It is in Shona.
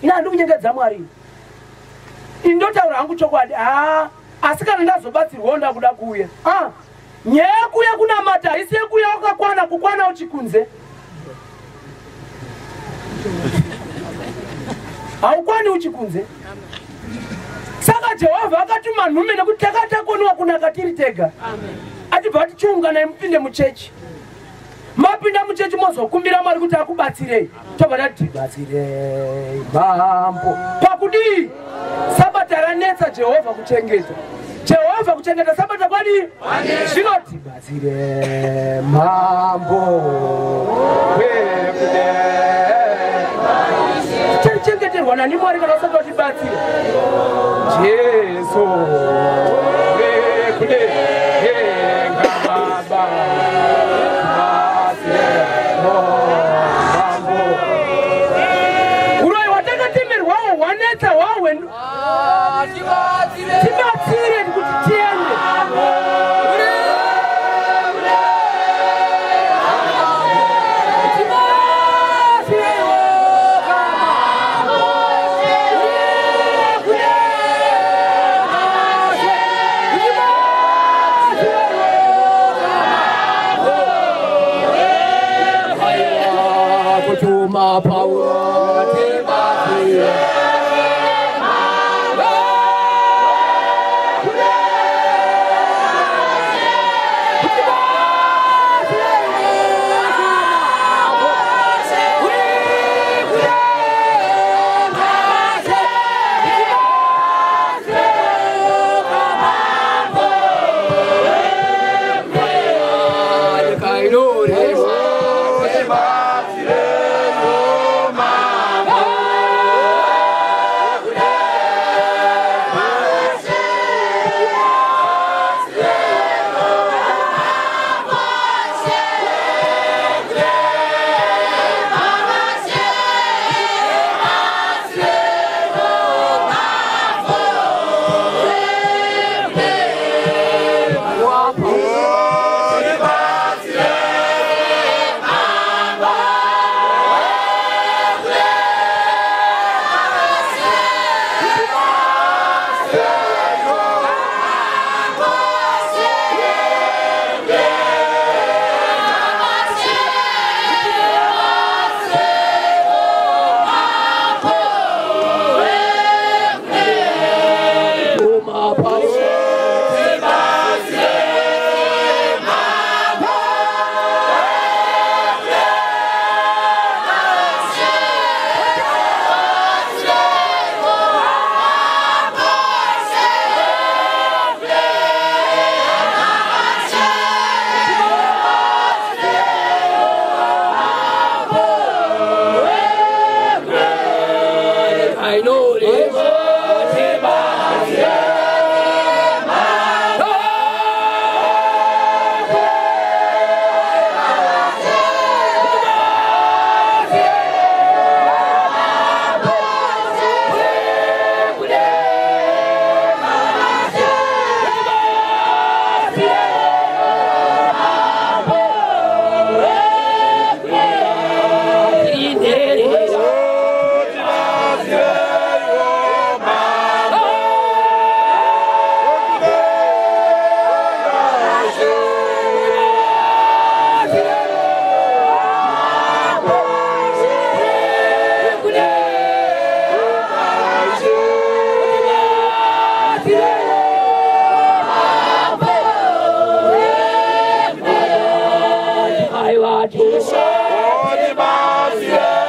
ina ndikunyengedza Mwari indotaura hangu chokwadi asi kana ndazobatsirwa nda kuda kuuya nyaya kuya kuna mata isi kuya wakakwana kukwana uchikunze haukwani uchikunze saka Jehovha akatuma nhume nekuti takatakoniwa kunaka tiri tega atibva tichiungana mupinde muchechi mapinda muchechi mozokumbira Mwari kuti akubatsirei tobva tati tibatsirei mambo pakudii sabata ranetsa Jehovha kuchengeta sabata kwadi zvinotibatsire mambo wekude tichengeterwa nani Mwari kana usati watibatsira Jesu wekude ngababa uroi watakatemerwawo wanetsa wawe tibatsire kuti tiende my power, take my I want to show the